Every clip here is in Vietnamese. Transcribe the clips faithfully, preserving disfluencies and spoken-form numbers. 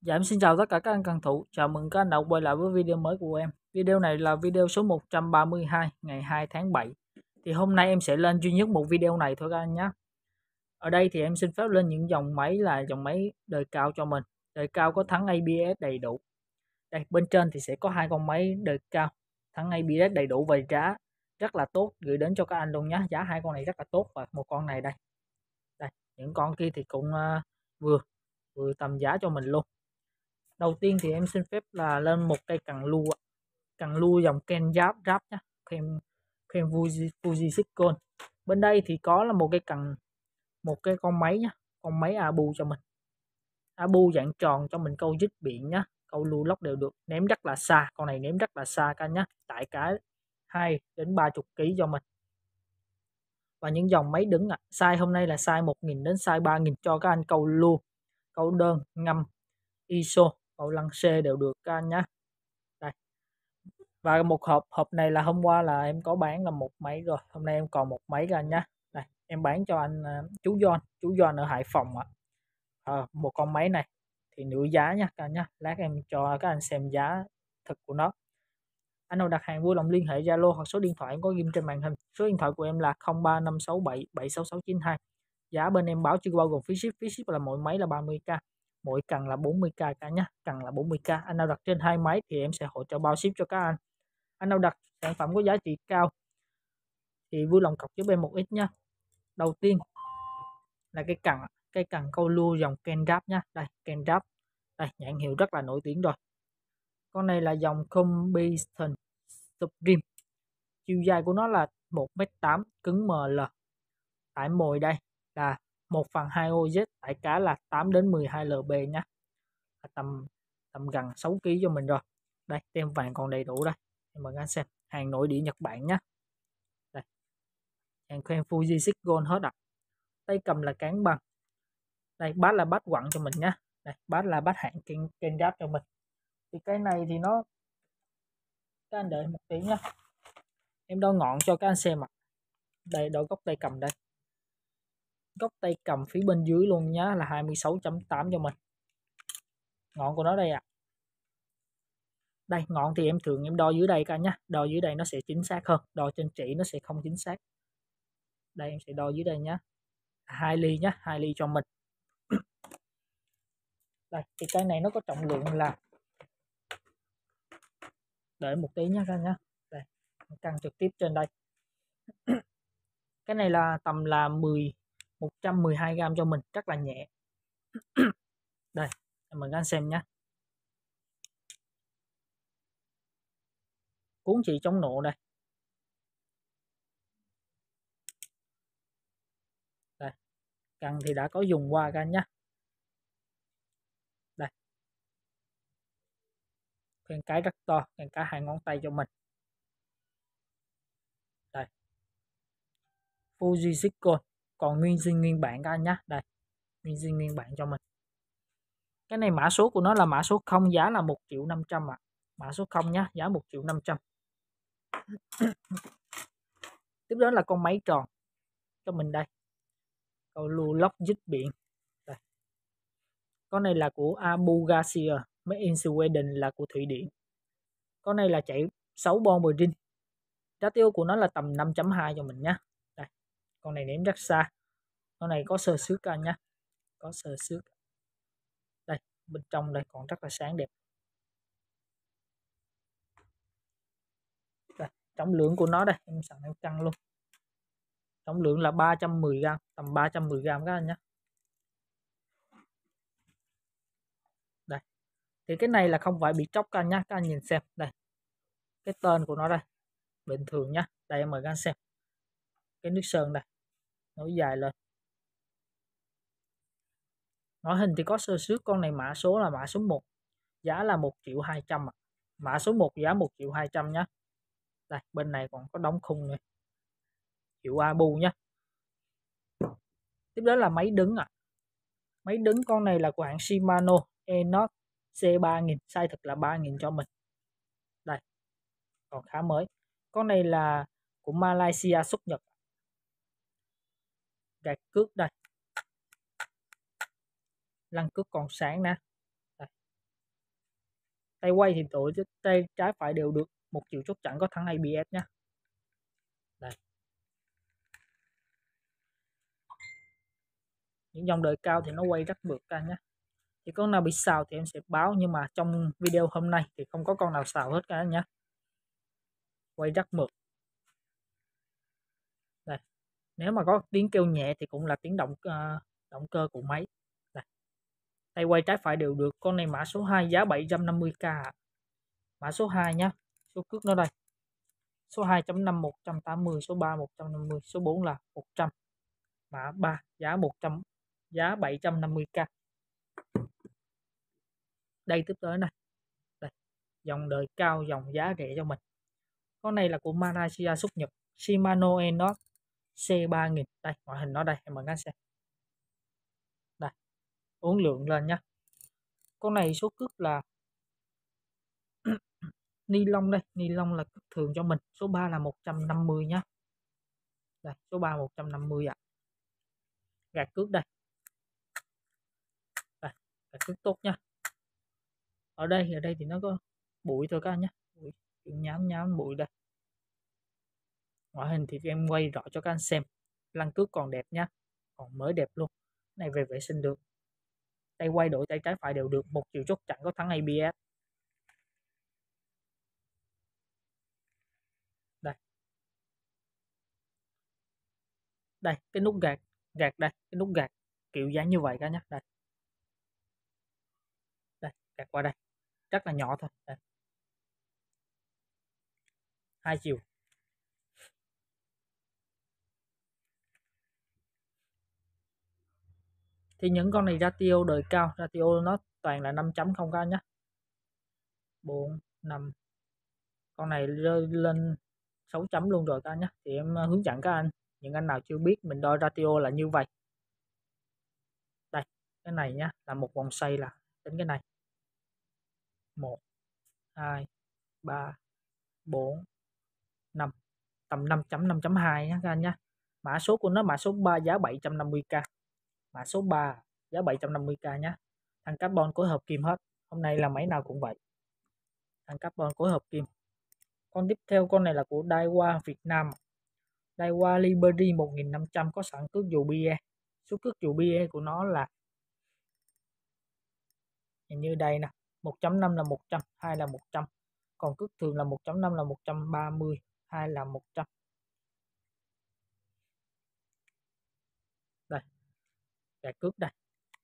Dạ em xin chào tất cả các anh cần thủ, chào mừng các anh đã quay lại với video mới của em. Video này là video số một trăm ba mươi hai ngày hai tháng bảy. Thì hôm nay em sẽ lên duy nhất một video này thôi các anh nhé. Ở đây thì em xin phép lên những dòng máy là dòng máy đời cao cho mình. Đời cao có thắng a bê ét đầy đủ. Đây bên trên thì sẽ có hai con máy đời cao thắng a bê ét đầy đủ và giá rất là tốt gửi đến cho các anh luôn nhé. Giá hai con này rất là tốt và một con này đây. Đây, những con kia thì cũng uh, vừa vừa tầm giá cho mình luôn. Đầu tiên thì em xin phép là lên một cây cần lu cần lu dòng Ken giáp ráp nhé, Ken Ken Fuji Fuji Silicon. Bên đây thì có là một cái cần một cái con máy nhá, con máy Abu cho mình, Abu dạng tròn cho mình câu dít biển nhá, câu lu lóc đều được, ném rất là xa, con này ném rất là xa các nhá, tại cả hai đến ba mươi kg cho mình. Và những dòng máy đứng ạ, à, size hôm nay là size một nghìn đến size ba nghìn cho các anh câu lu, câu đơn, ngâm, i ét o, câu lăng xê đều được các anh nhé. Đây. Và một hộp hộp này là hôm qua là em có bán là một máy rồi, hôm nay em còn một máy các anh nhé. Đây, em bán cho anh uh, chú John, chú John ở Hải Phòng ạ. À, một con máy này thì nửa giá nha các anh nhé. Lát em cho các anh xem giá thực của nó. Anh nào đặt hàng vui lòng liên hệ Zalo hoặc số điện thoại em có ghim trên màn hình. Số điện thoại của em là không ba năm sáu bảy bảy sáu sáu chín hai. Giá bên em báo chưa bao gồm phí ship, phí ship là mỗi máy là ba mươi k, mỗi cần là bốn mươi k cả nhé, cần là bốn mươi k. Anh nào đặt trên hai máy thì em sẽ hỗ trợ bao ship cho các anh. Anh nào đặt sản phẩm có giá trị cao thì vui lòng cọc giúp em một ít nha. Đầu tiên là cái cần cái cần câu lưu dòng Ken Rap nhá. Đây, Ken Rap. Đây, nhãn hiệu rất là nổi tiếng rồi. Con này là dòng Combination Supreme. Chiều dài của nó là một mét tám, cứng em lờ. Tải mồi đây là một phần hai o dét, tải cá là tám đến mười hai lb nhá. Tầm tầm gần sáu ki lô gam cho mình rồi. Đây, tem vàng còn đầy đủ đây. Em mời các anh xem. Hàng nội địa Nhật Bản nhá. Đây. Hàng Ken Fuji Silicon hết ạ. À. Tay cầm là cán bằng. Đây, bát là bát quặng cho mình nhá. Đây, bát là bát hạng Ken Ken Rap cho mình. Thì cái này thì nó, các anh đợi một tí nhá, em đo ngọn cho các anh xem ạ. À. Đây, đo góc tay cầm đây, góc tay cầm phía bên dưới luôn nhá, là hai mươi sáu chấm tám cho mình. Ngọn của nó đây ạ. À. Đây, ngọn thì em thường em đo dưới đây các anh nhá, đo dưới đây nó sẽ chính xác hơn, đo trên chỉ nó sẽ không chính xác. Đây em sẽ đo dưới đây nhá, hai ly nhá, hai ly cho mình. Đây, thì cái này nó có trọng lượng là, đợi một tí nhá các anh nhá. Đây, căng trực tiếp trên đây. Cái này là tầm là mười một trăm mười hai gram cho mình, rất là nhẹ. Đây, em mời các anh xem nhé. Cuốn chỉ chống nổ đây. Đây, cần thì đã có dùng qua các anh nhé. Đây, con cái rất to, con cái hai ngón tay cho mình. Đây, Fuji Silicon, còn nguyên zin nguyên bản các anh nhé. Đây, nguyên zin nguyên bản cho mình. Cái này mã số của nó là mã số không, giá là một triệu năm trăm ạ. À. Mã số không nhá, giá một triệu năm trăm. Tiếp đến là con máy tròn cho mình đây. Câu lưu lóc dít biển. Đây. Con này là của Abu Garcia, Made in Sweden, là của Thụy Điển. Con này là chạy sáu bon bờ rin. Giá tiêu của nó là tầm năm chấm hai cho mình nhé. Đây. Con này ném rất xa. Con này có sơ xước anh nhé. Có sơ xước. Đây, bên trong đây còn rất là sáng đẹp. Đây, trọng lượng của nó đây, em sẵn em cân luôn. Trọng lượng là ba trăm mười gram, tầm ba trăm mười gram các anh nhé. Đây. Thì cái này là không phải bị tróc các anh nhé, các anh nhìn xem. Đây. Cái tên của nó đây. Bình thường nhá. Đây em mời các anh xem. Cái nước sơn đây. Nối dài lên. Ngoại hình thì có sơ xước, con này mã số là mã số một. Giá là một triệu hai trăm ạ. Mã số một giá một triệu hai trăm nhá. Đây, bên này còn có đóng khung nữa. Hiệu Abu nhá. Tiếp đến là máy đứng ạ. À. Máy đứng con này là của hãng Shimano Enos C ba nghìn, size thực là ba nghìn cho mình. Đây. Còn khá mới. Con này là của Malaysia xuất Nhật. Gạt cước đây. Lăng cước còn sáng nè. Đây. Tay quay thì đổi tay trái phải đều được, một chiều chốt chặn có thắng a bê ét nhé. Đây. Những dòng đời cao thì nó quay rất mượt cả nhé. Thì con nào bị xào thì em sẽ báo, nhưng mà trong video hôm nay thì không có con nào xào hết cả nhé. Quay rất mượt. Đây. Nếu mà có tiếng kêu nhẹ thì cũng là tiếng động uh, động cơ của máy. Đây. Tay quay trái phải đều được. Con này mã số hai giá bảy trăm năm mươi k. Mã số hai nhé. Số cước nó đây. Số hai chấm năm một trăm tám mươi, số ba một trăm năm mươi, số bốn là một trăm. Mã ba giá một trăm, giá bảy trăm năm mươi k. Đây tiếp tới này. Đây. Dòng đời cao, dòng giá rẻ cho mình. Con này là của Malaysia xuất Nhật, Shimano Enoch C ba nghìn. Đây, ngoại hình nó đây, em mời các xem. Đây. Uốn lượng lên nhé. Con này số cước là ni lông đây, ni lông là cước thường cho mình. Số ba là một trăm năm mươi nhé. Đây, số ba một trăm năm mươi ạ. À. Gạt cước đây. Đây, gạt cước tốt nha. Ở đây, ở đây thì nó có bụi thôi các anh nhé. Bụi, nhám nhám bụi đây. Ngoại hình thì em quay rõ cho các anh xem. Lăn cước còn đẹp nhá, còn mới đẹp luôn. Này về vệ sinh được. Tay quay đổi tay trái phải đều được, một chiều chốt chặn có thắng a bê ét. Đây. Đây, cái nút gạt, gạt đây, cái nút gạt kiểu dáng như vậy cả nhá. Đây. Đây, gạt qua đây. Rất là nhỏ thôi. Đây. Hai chiều. Thì những con này ratio đời cao, ratio nó toàn là năm chấm không các nhá. bốn, năm. Con này rơi lên sáu chấm luôn rồi các nhá. Thì em hướng dẫn các anh, những anh nào chưa biết mình đo ratio là như vậy. Đây, cái này nhá, là một vòng xoay là tính cái này. một, hai, ba, bốn, năm. Tầm năm chấm năm chấm hai nhá các anh nhá. Mã số của nó mã số ba giá bảy trăm năm mươi k. Mã số ba giá bảy trăm năm mươi k nhá. Thằng carbon phối hợp kim hết. Hôm nay là máy nào cũng vậy. Thằng carbon phối hợp kim. Con tiếp theo con này là của Daiwa Việt Nam. Daiwa Liberty một nghìn năm trăm có sẵn cước dù bia. Số cước dù bia của nó là như đây nè, một chấm năm là một trăm, hai là một trăm. Còn cước thường là một chấm năm là một trăm ba mươi, hai là một trăm. Đây. Gạt cước đây.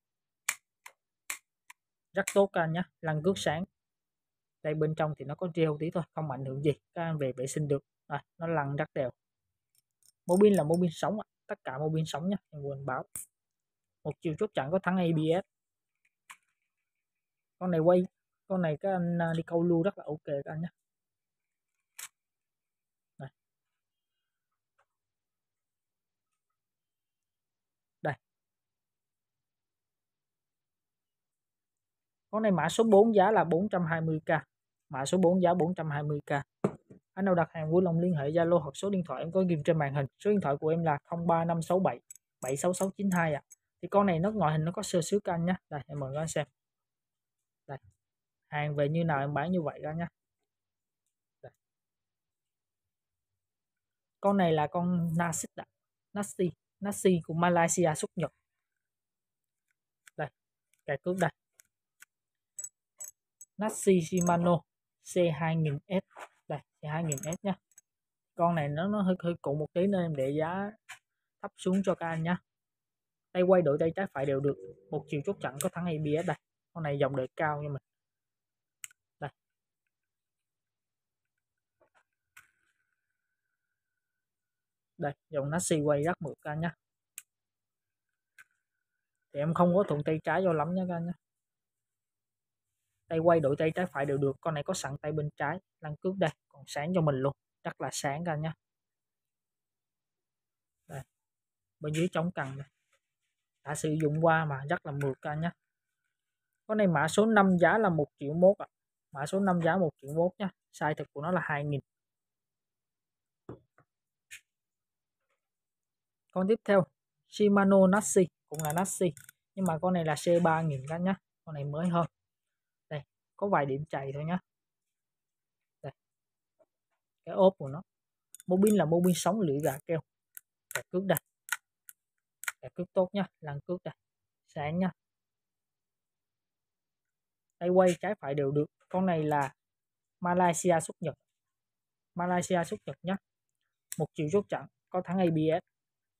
Rất tốt các anh nhé, lăn cước sáng. Đây bên trong thì nó có treo tí thôi, không ảnh hưởng gì, các anh về vệ sinh được. Đây, nó lăn rất đều. Mô pin là mô pin sống, tất cả mô pin sống nhé, em quên báo. Một chiều chốt chặn có thắng a bê ét. Con này quay, con này các anh đi câu lưu rất là ok các anh nhé. Đây. Đây. Con này mã số bốn giá là bốn trăm hai mươi k. Mã số bốn giá bốn trăm hai mươi k. Anh nào đặt hàng vui lòng liên hệ Zalo hoặc số điện thoại em có ghim trên màn hình. Số điện thoại của em là không ba năm sáu bảy bảy sáu sáu chín hai ạ. À. Thì con này nó ngoại hình nó có sơ xước các anh nhé. Đây em mời các anh xem. Đây. Hàng về như nào em bán như vậy các anh nhé. Đây. Con này là con Nasi, Nasi, Nasi của Malaysia xuất Nhật. Đây, cài cước đây. Nasi Shimano C hai nghìn S. Đây, C hai nghìn S nhé. Con này nó nó hơi hơi cụ một tí nên em để giá thấp xuống cho các anh nhé. Tay quay đổi tay trái phải đều được, một chiều chốt chặn có thắng a bê ét đây. Con này dòng đời cao như mình. Đây. Đây, dòng Nasi quay rất mượt các anh nhé. Thì em không có thuận tay trái cho lắm nha các anh nhé. Tay quay đổi tay trái phải đều được, con này có sẵn tay bên trái, lăn cước đây, còn sáng cho mình luôn, rất là sáng các anh nhé. Đây. Bên dưới chống cằn đây. Đã sử dụng qua mà rất là mượt các anh nhé. Con này mã số năm giá là một triệu mốt ạ. À. Mã số năm giá một triệu mốt nha. Size thực của nó là hai nghìn. Con tiếp theo Shimano Nasi, cũng là Nasi nhưng mà con này là C ba nghìn các nhá. Con này mới hơn. Đây, có vài điểm chày thôi nhá. Đây, cái ốp của nó. Mô pin là mô pin sống lưỡi gà keo. Kẹt cước đây. Kẹt cước tốt nhá, lăn cước đây. Sáng nhá. Tay quay trái phải đều được. Con này là Malaysia xuất Nhật. Malaysia xuất Nhật nhá. Một chiều chốt chặn, có thắng a bê ét.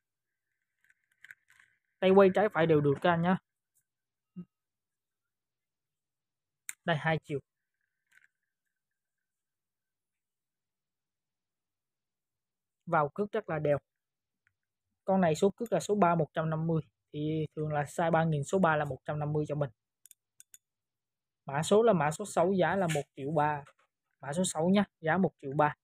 Tay quay trái phải đều được các anh nhá. Đây hai chiều. Vào cước rất là đều. Con này số cước là số ba một trăm năm mươi, thì thường là size ba nghìn, số ba là một trăm năm mươi cho mình. Mã số là mã số sáu, giá là một triệu ba. Mã số sáu nhá, giá một triệu ba.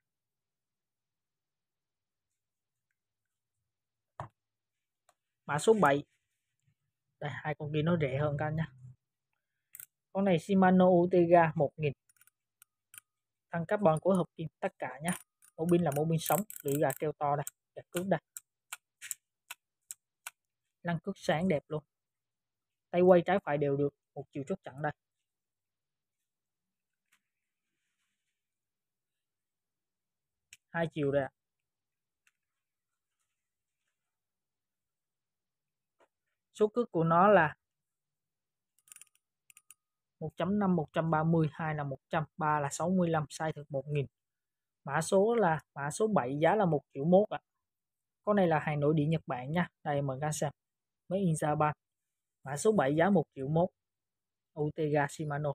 Mã số bảy. Đây, hai con kia nó rẻ hơn các anh nhá. Con này Shimano Ultegra một nghìn. Thân carbon của hợp kim tất cả nhá. Mô pin là mô pin sống, lưỡi gà keo to đây, kẹt cước đây. Lăn cước sáng đẹp luôn. Tay quay trái phải đều được, một chiều chốt chặn đây. Hai chiều đây ạ. Số cước của nó là một chấm năm, một trăm ba mươi, hai là một trăm, ba là sáu mươi lăm, size thực một nghìn. Mã số là mã số bảy, giá là một triệu mốt ạ. Con này là hàng nội địa Nhật Bản nha. Đây mời các xem. Mấy in Japan. Mã số bảy, giá một triệu mốt. Ultegra Shimano.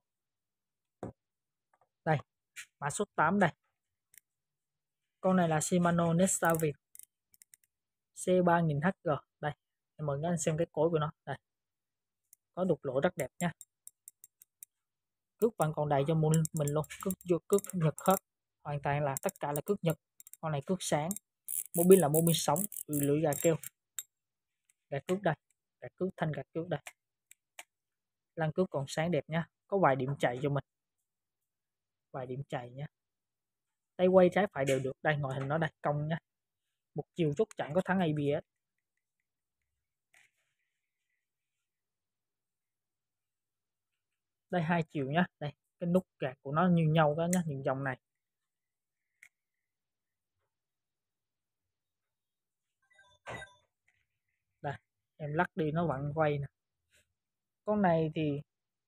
Đây, mã số tám đây. Con này là Shimano Nesta Việt C ba nghìn H G. Đây, mời các anh xem cái cối của nó. Đây, có đục lỗ rất đẹp nha. Cước vẫn còn đầy cho mình luôn. Cước cước Nhật hết. Hoàn toàn là tất cả là cước Nhật. Con này cước sáng. Mô pin là mô pin sống, lưỡi gà keo. Gạt cước đây, gạt cước thanh gạt cước đây. Lăn cước còn sáng đẹp nha. Có vài điểm chạy cho mình. Vài điểm chạy nhé. Tay quay trái phải đều được. Đây, ngoại hình nó đây, cong nha. Một chiều chốt chặn, có thắng a bê ét. Đây hai chiều nhá. Đây, cái nút gạt của nó như nhau đó nhá, những dòng này. Đây, em lắc đi nó vẫn quay nè. Con này thì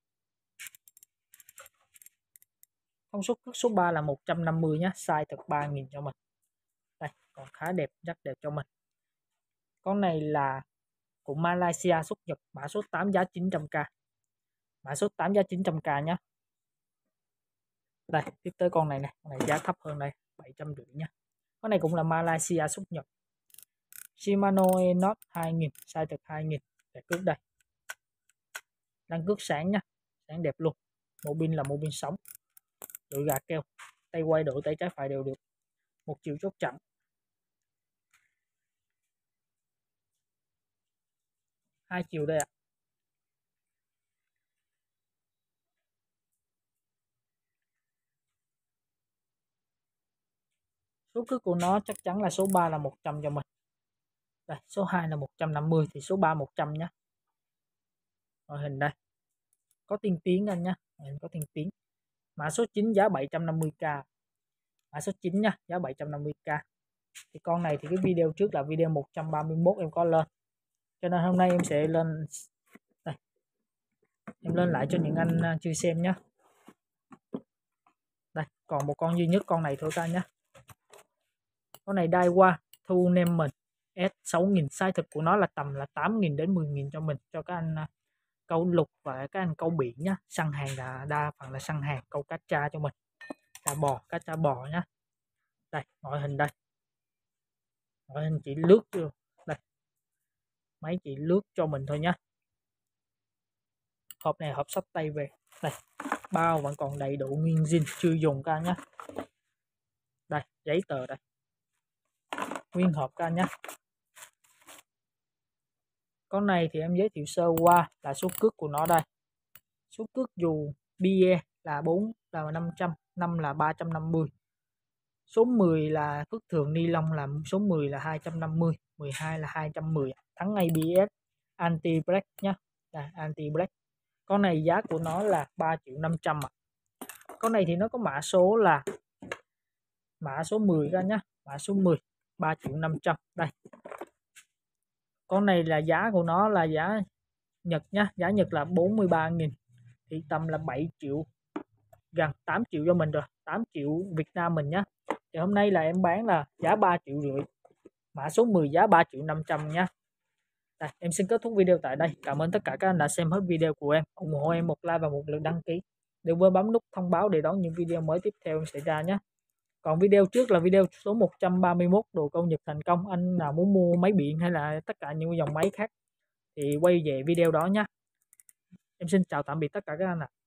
công suất cước số ba là một trăm năm mươi nhá, size thực ba nghìn cho mình. Đây, còn khá đẹp, rất đẹp cho mình. Con này là của Malaysia xuất Nhật, mã số tám, giá chín trăm k. Mã số tám, giá chín trăm k nhá. Đây, tiếp tới con này này, con này giá thấp hơn đây, bảy trăm rưỡi nhá. Con này cũng là Malaysia xuất Nhật. Shimano Enos hai nghìn, size thực hai nghìn. Để cước đây. Lăn cước sáng nha, sáng đẹp luôn. Mô pin là mô pin sống. Lưỡi gà keo. Tay quay đổi tay trái phải đều được. Một chiều chốt chặn. Hai chiều đây ạ. Số cước của nó chắc chắn là số ba là một trăm cho mình. Đây, số hai là một trăm năm mươi, thì số ba một trăm nhé. Ngoại hình đây. Có tiên tiến anh nhé. Có tiên tiến. Mã số chín, giá bảy trăm năm mươi k. Mã số chín nha, giá bảy trăm năm mươi k. Thì con này thì cái video trước là video một trăm ba mươi mốt em có lên. Cho nên hôm nay em sẽ lên đây. Em lên lại cho những anh chưa xem nhé. Đây, còn một con duy nhất con này thôi các anh nhé. Con này Daiwa Thu Nem mình S sáu nghìn, size thực của nó là tầm là tám nghìn đến mười nghìn cho mình, cho các anh câu lục và các anh câu biển nhá. Săn hàng là đa phần là săn hàng, câu cá tra cho mình. Cá bò, cá tra bò nhá. Đây, ngoại hình đây. Ngoại hình chỉ lướt chưa. Đây. Máy chỉ lướt cho mình thôi nhá. Hộp này hộp sách tay về. Đây. Bao vẫn còn đầy đủ nguyên zin, chưa dùng ca nhá. Đây, giấy tờ đây. Nguyên hộp ca nhá. Con này thì em giới thiệu sơ qua là số cước của nó đây. Số cước dù bia là bốn là năm trăm, năm là ba trăm năm mươi. Số mười là cước thường ni lông là số mười là hai trăm năm mươi, mười hai là hai trăm mười. Thắng a bê ét anti break nhá. Đây, anti break. Con này giá của nó là ba triệu năm trăm ạ. Con này thì nó có mã số là mã số mười ra nhá, mã số mười, ba triệu năm trăm. Đây. Con này là giá của nó là giá Nhật nhá, giá Nhật là bốn mươi ba nghìn, thì tầm là bảy triệu, gần tám triệu cho mình rồi, tám triệu Việt Nam mình nhá. Thì hôm nay là em bán là giá ba triệu rưỡi, mã số mười giá ba triệu năm trăm nhá. Đây, em xin kết thúc video tại đây. Cảm ơn tất cả các anh đã xem hết video của em. Ủng hộ em một like và một lượt đăng ký. Đừng quên bấm nút thông báo để đón những video mới tiếp theo em sẽ ra nhé. Còn video trước là video số một trăm ba mươi mốt, đồ câu Nhật thành công. Anh nào muốn mua máy điện hay là tất cả những dòng máy khác thì quay về video đó nhé. Em xin chào tạm biệt tất cả các anh ạ.